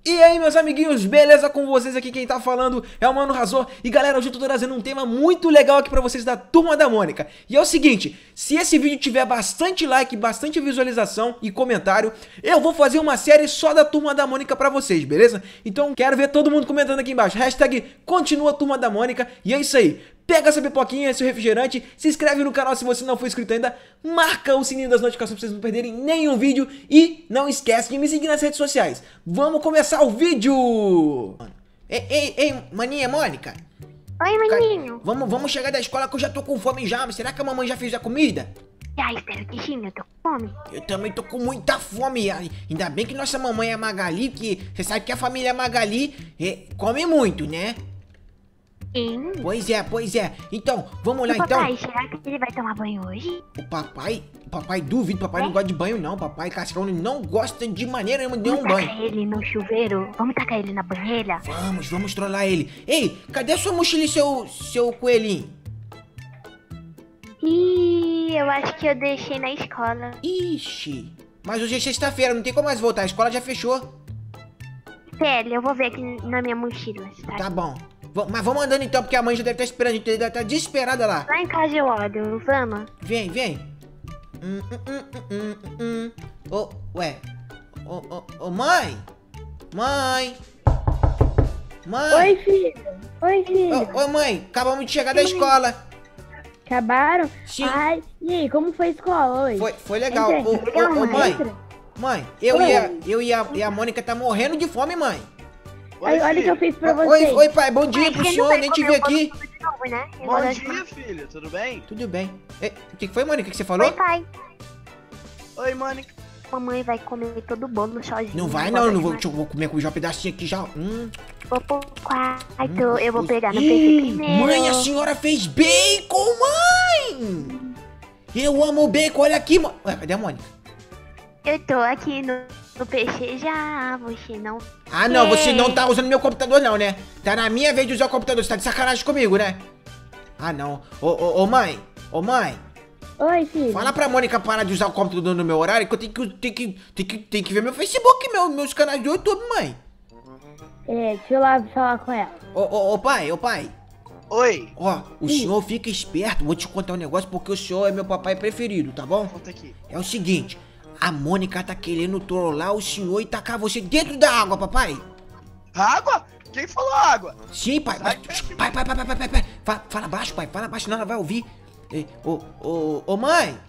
E aí, meus amiguinhos, beleza com vocês? Aqui quem tá falando é o Mano Razor. E galera, hoje eu tô trazendo um tema muito legal aqui pra vocês da Turma da Mônica. E é o seguinte, se esse vídeo tiver bastante like, bastante visualização e comentário, eu vou fazer uma série só da Turma da Mônica pra vocês, beleza? Então quero ver todo mundo comentando aqui embaixo. Hashtag continua Turma da Mônica. E é isso aí. Pega essa pipoquinha, seu refrigerante, se inscreve no canal se você não for inscrito ainda, marca o sininho das notificações pra vocês não perderem nenhum vídeo e não esquece de me seguir nas redes sociais. Vamos começar o vídeo! Ei, maninha Mônica. Oi, maninho. Vamos chegar da escola que eu já tô com fome já, mas será que a mamãe já fez a comida? Já espero que sim, eu tô com fome. Eu também tô com muita fome, ainda bem que nossa mamãe é Magali, que você sabe que a família Magali come muito, né? Sim. Pois é. Então, vamos lá E papai, então. será que ele vai tomar banho hoje? O papai duvido, papai não gosta de banho não, papai Cascão não gosta de maneira nenhuma de nenhum Vamos banho. tacar ele no chuveiro? Vamos tacar ele na banheira? Vamos trollar ele. Ei, cadê sua mochila e seu coelhinho? Ih, eu acho que eu deixei na escola. Ixi, mas hoje é sexta-feira, não tem como mais voltar, a escola já fechou. Pera, eu vou ver aqui na minha mochila, tá? Tá bom, mas vamos andando então, porque a mãe já deve estar esperando, a gente deve estar desesperada lá. Lá em casa eu olho, vamos? Vem. Ué. Mãe. Oi, filho. Oi, mãe. Acabamos de chegar da escola. Acabaram? Sim. Ai, e aí, como foi a escola hoje? Foi legal. Entra. Mãe, Oi. eu e a Mônica tá morrendo de fome, mãe. Aí, olha o que eu fiz pra vocês. Oi, pai. Bom dia pro Mas senhor, vai nem te comer vi o bolo aqui. tudo de novo, né? Bom dia, filho. Tudo bem? Tudo bem. O que foi, Mônica, que você falou? Oi, pai. Oi, Mônica. Mamãe vai comer todo o bolo sozinha. Não vai não, não vou, vou comer já um pedacinho aqui já. Vou pro quarto, eu vou pegar no PC Ih, primeiro. mãe, a senhora fez bacon, mãe! Eu amo bacon, olha aqui, mãe. Ué, cadê a Mônica? Eu tô aqui no PC já, você não... Ah, não, quer. você não tá usando meu computador não, né? Tá na minha vez de usar o computador, você tá de sacanagem comigo, né? Ah, não. Ô, mãe, Oi, filho. fala pra Mônica parar de usar o computador no meu horário, que eu tenho que ver meu Facebook, meus canais do YouTube, mãe. Deixa eu lá falar com ela. Ô, pai. Oi. Ó, o senhor fica esperto, vou te contar um negócio, porque o senhor é meu papai preferido, tá bom? Conta aqui. É o seguinte, a Mônica tá querendo trollar o senhor e tacar você dentro da água, papai. Água? Quem falou água? Sim, pai, mas... Pai. Fala baixo, pai, fala baixo, senão ela vai ouvir. Mãe.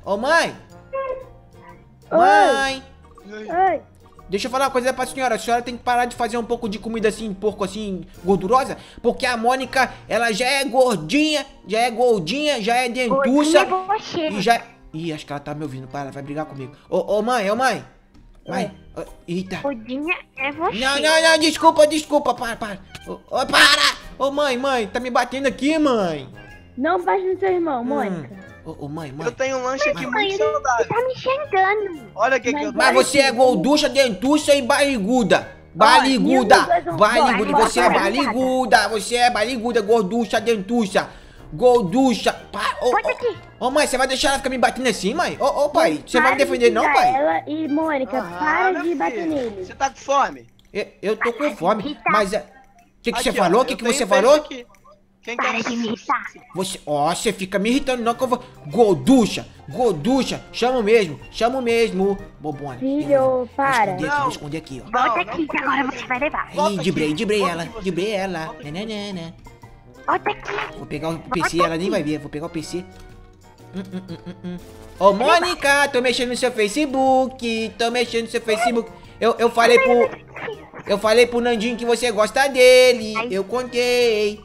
Oi. Deixa eu falar uma coisa pra senhora. A senhora tem que parar de fazer um pouco de comida assim, porco assim, gordurosa. Porque a Mônica, ela já é gordinha, já é dentuça. Você. E já... Ih, acho que ela tá me ouvindo. Ela vai brigar comigo. Ô, mãe. Eita. Gordinha é você. Não, desculpa, para. Para! Ô, mãe, tá me batendo aqui, mãe. Não bate no seu irmão, Mônica. Ô, mãe. Eu tenho um lanche aqui Mãe, muito ele saudável. tá me xingando. Olha o que eu Mas você é gorducha, dentuça e barriguda. nenhum dos dois não Barriguda. pode. Você é barriguda, gorducha, dentuça. Gorducha. Bota aqui. Ô, mãe, você vai deixar ela ficar me batendo assim, mãe? Ô, pai, você vai me defender não, pai? Ela e Mônica, para meu de bater filho. nele. Você tá com fome? Eu tô com fome, mas... O que você Aqui, falou? ó, O que eu tenho você peixe falou? aqui. Quem Para quer? de me irritar. Você fica me irritando não que eu vou... Gorducha, chamo mesmo. Bobona. Filho, para. Vou esconder aqui, ó. Volta Não, aqui que não. agora você vai levar. Volta Ih, aqui. dibrei Volta ela. aqui você. Dibrei ela. Volta aqui. Nananana. Volta aqui. Vou pegar o PC, ela nem vai ver. Vou pegar o PC. Ô, Mônica, tô mexendo no seu Facebook. Eu falei pro Nandinho que você gosta dele. Eu contei.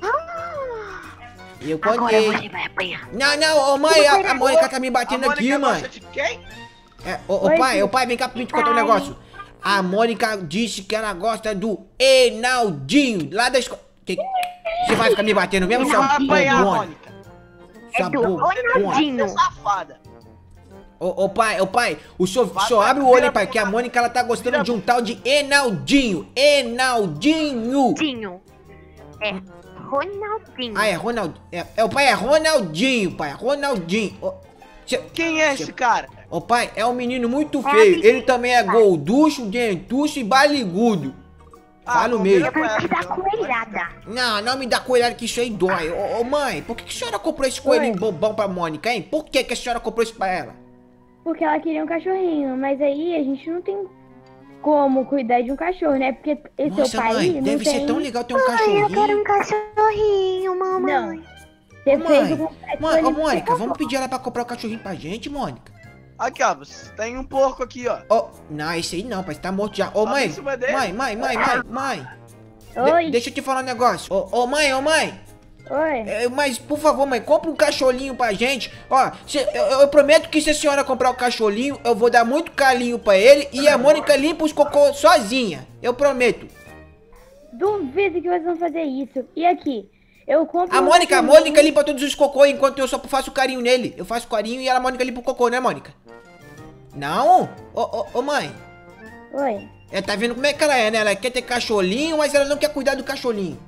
Agora você vai apanhar. Não, ô mãe, a Mônica tá me batendo A aqui, Mônica mãe. gosta de quem? Ô pai, vem cá pra mim te contar um negócio. A Mônica disse que ela gosta do Enaldinho, lá da escola. Você vai ficar me batendo mesmo, Você sua vai apanhar, bobona? Mônica. Sua do bobona. Ronaldinho. Você é safada. Ô pai, o senhor abre o olho, pai, que a Mônica, ela tá gostando de um tal de Enaldinho. Dinho. É Ronaldinho. Ah, é Ronaldinho. O pai é Ronaldinho, pai, Ronaldinho. Quem é esse cara? Ô pai, é um menino muito feio. Ele também é gorducho, dentuço e baligudo. Falo combina mesmo. com Eu vou ela, te dar então. coelhada. Não me dá coelhada que isso aí dói. Ô, mãe, por que a senhora comprou esse coelhinho bobão pra Mônica, hein? Por que a senhora comprou isso pra ela? Porque ela queria um cachorrinho, mas aí a gente não tem como cuidar de um cachorro, né? Porque esse Nossa, seu pai mãe, não deve tem... ser tão legal ter um Eu quero cachorrinho. um cachorrinho, mamãe. Não. Você fez o Mãe, completo. mãe, ô ele Mônica, ficou vamos pedir ela pra comprar o cachorrinho pra gente, Mônica? Aqui, ó, você tem um porco aqui, ó. Ô, não, esse aí não, pai, você tá morto já. Ô, Sobe mãe, em cima dele. mãe. Oi, Deixa eu te falar um negócio. Ô, mãe. oi. Mas, por favor, mãe, compra um cachorrinho pra gente. Ó, eu prometo que se a senhora comprar o cachorrinho, eu vou dar muito carinho pra ele e a Mônica limpa os cocô sozinha. Eu prometo. Duvido que vocês vão fazer isso. E aqui, eu compro A um Mônica cachorrinho- limpa todos os cocô enquanto eu só faço carinho nele. Eu faço carinho e a Mônica limpa o cocô, né, Mônica? Não? Ô, mãe. Oi. Tá vendo como é que ela é, né? Ela quer ter cachorrinho, mas ela não quer cuidar do cachorrinho.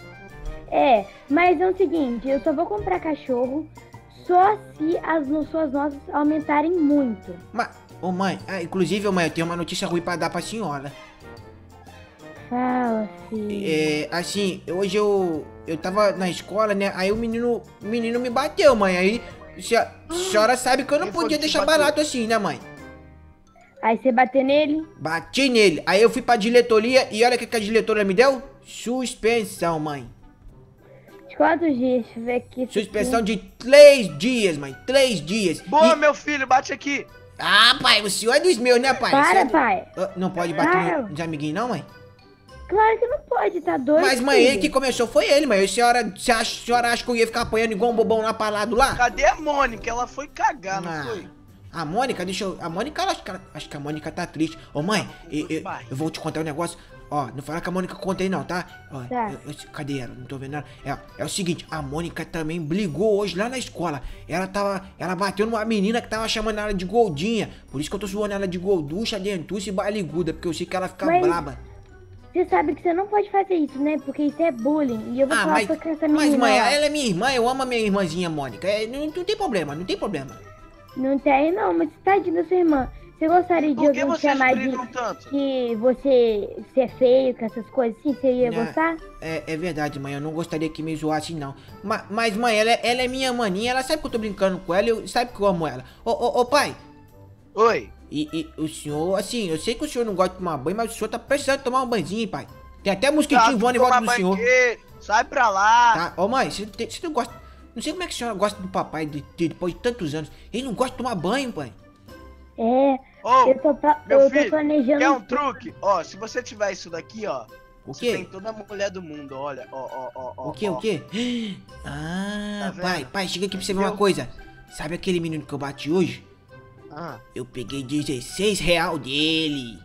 É, mas é o seguinte, eu só vou comprar cachorro só se as suas notas aumentarem muito. Mas, ô mãe, inclusive, ô mãe, eu tenho uma notícia ruim pra dar pra senhora. Fala, filho. Assim, hoje eu tava na escola, né? Aí o menino me bateu, mãe. Aí a senhora sabe que eu não Quem foi podia que te deixar bateu? barato assim, né, mãe? Aí você bater nele, Bati nele. Aí eu fui pra diretoria e olha o que a diretoria me deu? Suspensão, mãe. de quantos dias? Deixa eu ver aqui. Suspensão de 3 dias, mãe. 3 dias. Boa, meu filho, bate aqui. Ah, pai, o senhor é dos meus, né, pai? O senhor é Para, do- pai. Não pode bater Para. nos amiguinhos, não, mãe? Claro que não pode, tá doido? Mas, mãe, filho? ele que começou foi ele, mãe. A senhora acha que eu ia ficar apanhando igual um bobão lá pra lá do lá? Cadê a Mônica? Ela foi cagar, não Ah, foi? A Mônica, a Mônica, acho que a Mônica tá triste. Ô, mãe, Vai. eu vou te contar um negócio. Ó, não fala que a Mônica conta aí não, tá? Ó, Tá. cadê ela? Não tô vendo ela. É o seguinte, a Mônica também brigou hoje lá na escola. Ela bateu numa menina que tava chamando ela de Goldinha. Por isso que eu tô zoando ela de Golducha, Dentuça e Barliguda, porque eu sei que ela fica Mas- braba. Você sabe que você não pode fazer isso, né? Porque isso é bullying. E eu vou falar pra essa menina. mas, mãe, ó. ela é minha irmã, eu amo a minha irmãzinha Mônica. Não tem problema, não tem problema. Não tem, não, mas tadinha da sua irmã. Você gostaria de Por que alguém vocês chamar brigam de tanto? que você ser feio, com essas coisas assim? Você ia Né? gostar? É verdade, mãe. Eu não gostaria que me zoasse, não. Mas mãe, ela é minha maninha. Ela sabe que eu tô brincando com ela. Sabe que eu amo ela. Ô, pai. Oi. E o senhor, assim, eu sei que o senhor não gosta de tomar banho, mas o senhor tá precisando tomar um banhozinho, hein, pai. Tem até mosquitinho voando em volta do senhor. Sai pra lá. Tá? Ô, mãe, você não gosta... Não sei como é que a senhora gosta do papai depois de tantos anos. Ele não gosta de tomar banho, pai. É, Ô, eu tô meu filho, planejando. quer um truque? Ó, se você tiver isso daqui, ó. O Você tem quê? toda a mulher do mundo, olha. Ó. O quê? ó. O quê? Ah, Tá vendo? pai, chega aqui pra você ver uma Entendeu? coisa. Sabe aquele menino que eu bati hoje? Ah, Eu peguei 16 real dele.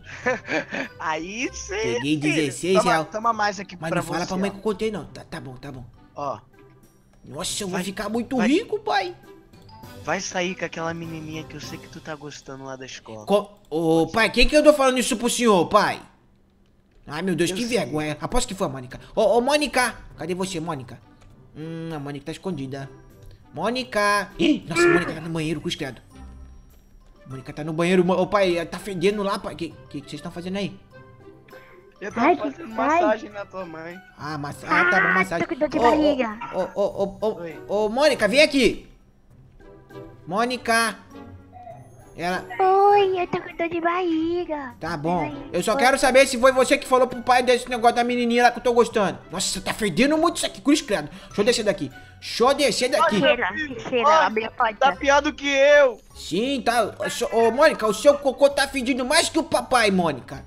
aí sim. Peguei filho. 16 real. Toma mais aqui Mas pra não fala você. pra mãe ó. que eu contei, não. Tá bom. Ó, Nossa, eu vou Vai, ficar muito vai. rico, pai. vai sair com aquela menininha que eu sei que tu tá gostando lá da escola. Ô, pai, quem que eu tô falando isso pro senhor, pai? Ai, meu Deus, Eu que sei. vergonha. Aposto que foi a Mônica. Ô, Mônica. Cadê você, Mônica? A Mônica tá escondida. Mônica. Ih, nossa, a Mônica tá no banheiro, cruz credo. Mônica tá no banheiro. Ô, pai, tá fedendo lá, pai. O que vocês estão fazendo aí? Eu Ai, tava que fazendo sai. massagem na tua mãe. Ah, tá bom, massagem. tô com dor de Ô, barriga. Oi. Ô, Mônica, vem aqui. Mônica. Ela... Oi, eu tô com dor de barriga. Tá bom. Peraí. Eu só quero saber se foi você que falou pro pai desse negócio da menininha lá que eu tô gostando. Nossa, você tá fedendo muito isso aqui, cruz credo. Deixa eu descer daqui. Cheira, Olha, abre a porta. Tá pior do que eu. Sim, tá. Ô, Mônica, o seu cocô tá fedindo mais que o papai, Mônica.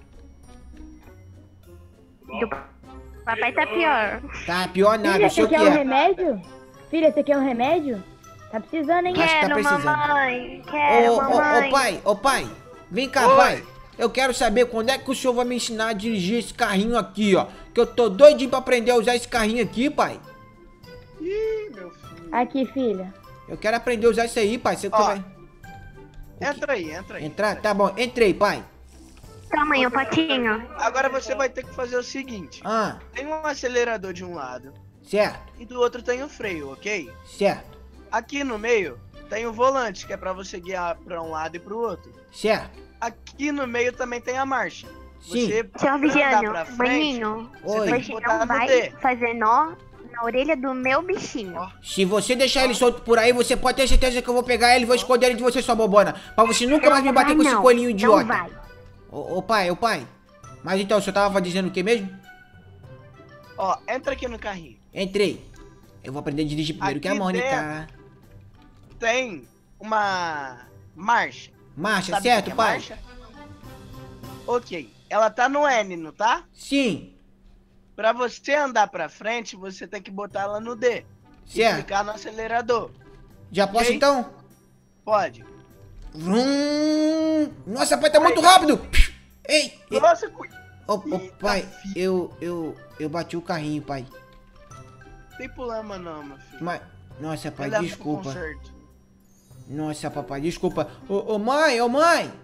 Do papai tá pior. Tá pior nada, Filha, o seu você que quer um é. remédio? Filha, você quer um remédio? Tá precisando, hein? Acho que tá Quero, precisando. mamãe. Quero, mamãe. Ô, pai. Vem cá, Oi. pai. Eu quero saber quando é que o senhor vai me ensinar a dirigir esse carrinho aqui, ó. Que eu tô doidinho pra aprender a usar esse carrinho aqui, pai. Ih, meu filho. Aqui, filha. Eu quero aprender a usar isso aí, pai. Você que Ó. vai Entra aí. entrar? Tá bom, entrei, pai. Toma aí um potinho. Agora você vai ter que fazer o seguinte. Ah, Tem um acelerador de um lado certo, e do outro tem o freio, ok? certo, Aqui no meio tem o volante, que é pra você guiar pra um lado e pro outro. certo, Aqui no meio também tem a marcha. Sim. Você Seu pra andar Vigiano, pra frente, maninho, você Oi. tem que você botar não no vai D. fazer nó na orelha do meu bichinho. Ó. Se você deixar ele solto por aí, você pode ter certeza que eu vou pegar ele e vou esconder ele de você, sua bobona. Pra você nunca mais me bater com esse coelhinho idiota. Não vai. Ô pai. Mas então, o senhor tava dizendo o que mesmo? Ó, entra aqui no carrinho. Entrei. Eu vou aprender a dirigir primeiro que a Aqui Mônica. Tem uma marcha. Marcha, Sabe o certo, que é pai? marcha? Ok. Ela tá no N, não tá? Sim, Pra você andar pra frente, você tem que botar ela no D. E certo. clicar no acelerador. Já posso Ok. então? Pode. Vrum. Nossa, pai, tá muito rápido. Ei, Nossa, ô Eita, pai, filho. eu bati o carrinho, pai. não tem problema não, meu filho. Mas, nossa, pai, Eu levo pro desculpa. conserto. Nossa, papai, desculpa. Ô, mãe, ô, mãe.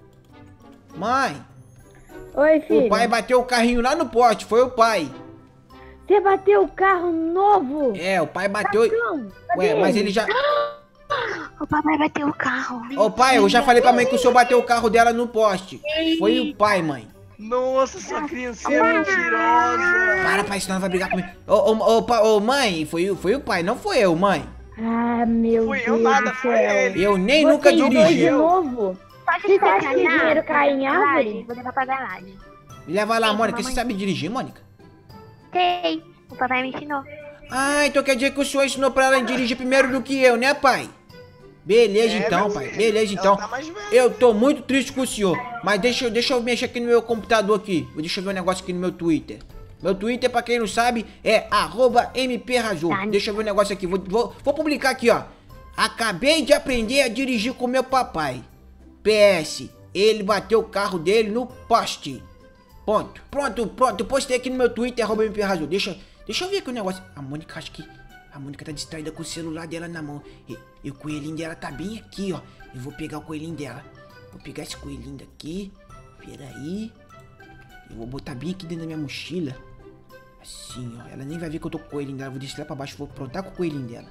Mãe, Oi, filho. o pai bateu o carrinho lá no poste, foi o pai. Você bateu o carro novo? É, o pai bateu. Não, Ué, mas ele já. O papai bateu o carro. Ô, pai, eu já falei pra mãe que o senhor bateu o carro dela no poste. Foi o pai, mãe. Nossa, sua criança é mentirosa. Para, pai, senão ela vai brigar comigo. Ô, mãe, foi o pai, não foi eu, mãe. Ah, meu Fui Deus eu nada, do foi céu. ele. Eu nem Vocês nunca dois dirigi. de novo? Pode Você acha que dinheiro cai em árvore? Vou levar pra garagem. Leva lá, Sim, Mônica, você mamãe. sabe dirigir, Mônica? Sei. O papai me ensinou. Ah, então quer dizer que o senhor ensinou pra ela a dirigir primeiro do que eu, né, pai? Beleza, É, então, meu pai. filho, Beleza, ela então. tá mais velha. Eu tô muito triste com o senhor. Mas deixa eu mexer aqui no meu computador aqui. Deixa eu ver um negócio aqui no meu Twitter. Meu Twitter, pra quem não sabe, é @mprrazul. Tá. Deixa eu ver um negócio aqui. Vou publicar aqui, ó. Acabei de aprender a dirigir com meu papai. PS, ele bateu o carro dele no poste. Ponto. Pronto. Eu postei aqui no meu Twitter, @mprrazul. Deixa eu ver aqui o negócio. A Mônica, acho que... A Mônica tá distraída com o celular dela na mão. E o coelhinho dela tá bem aqui, ó. Eu vou pegar o coelhinho dela. Vou pegar esse coelhinho daqui. Peraí. Eu vou botar bem aqui dentro da minha mochila. Assim, ó. Ela nem vai ver que eu tô com o coelhinho dela. Vou deixar lá pra baixo. Vou aprontar com o coelhinho dela.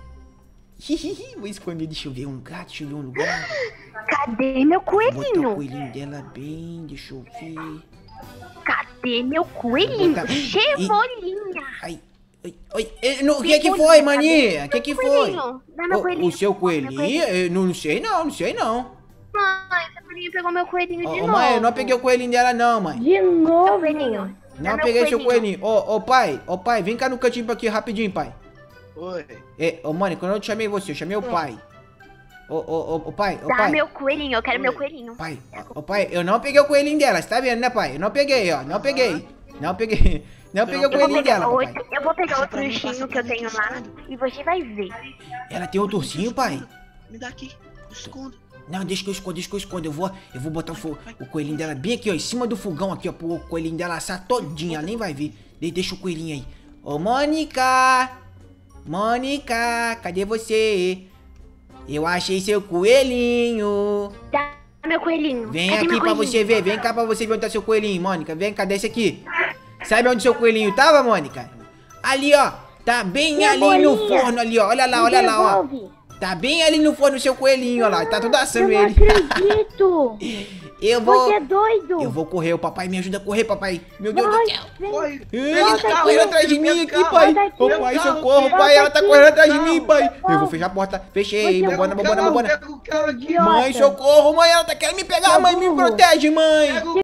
Vou esconder. Deixa eu ver um lugar. Cadê meu Vou botar o coelhinho? coelhinho dela bem. Deixa eu ver. Cadê meu coelhinho? Botar- Cebolinha. Ai. Oi. O que foi, maninha? O que foi? Coelhinho. Dá meu coelhinho. O seu coelhinho? Eu não sei não. Mãe, Cebolinha pegou meu coelhinho de Ô, novo. mãe, eu não peguei o coelhinho dela não, mãe. De novo? Coelhinho. Dá Não meu peguei seu coelhinho. coelhinho. Ô, pai, vem cá no cantinho aqui rapidinho, pai. Oi. Ô, Mônica, quando eu te chamei você, eu chamei o pai. Ô, pai, Dá meu coelhinho, eu quero meu coelhinho. pai, eu não peguei o coelhinho dela, você tá vendo, né, pai? Eu não peguei, ó, não peguei o coelhinho dela, papai. Eu vou pegar Passa outro pra mim, ursinho passa que eu pra mim, tenho tô lá escondendo. e você vai ver. Ela tem outro ursinho, pai? Me dá aqui. Esconda. Não, deixa que eu escondo. Eu vou botar o coelhinho dela bem aqui, ó, em cima do fogão aqui, ó, pro coelhinho dela assar todinho, ela nem vai ver. Deixa o coelhinho aí. Ô, Mônica, cadê você? Eu achei seu coelhinho. Dá meu coelhinho. Vem Cadê aqui meu pra coelhinho? você ver, vem cá pra você ver onde tá seu coelhinho, Mônica. Vem cá, desce aqui. Sabe onde seu coelhinho tava, Mônica? Ali, ó. Tá bem ali no bolinha. forno ali, ó. Olha lá, ó. Devolve. Tá bem ali no forno o seu coelhinho, ó lá. Tá todo Eu assando não ele. acredito. Eu vou... Você é doido. Eu vou correr, o papai me ajuda a correr, papai. Meu Deus do Vai, céu. vem. Oi. Ele tá aqui. correndo atrás de mim Meu aqui, carro. pai. Volta aqui. Ô, Meu pai, carro, socorro, filho. pai. Ela tá Volta correndo aqui. atrás de mim, pai. Eu Não. vou fechar a porta. Fechei, Você bobona. Pega o carro aqui. Mãe, socorro, mãe. Ela tá querendo me pegar, mãe. Me protege, mãe.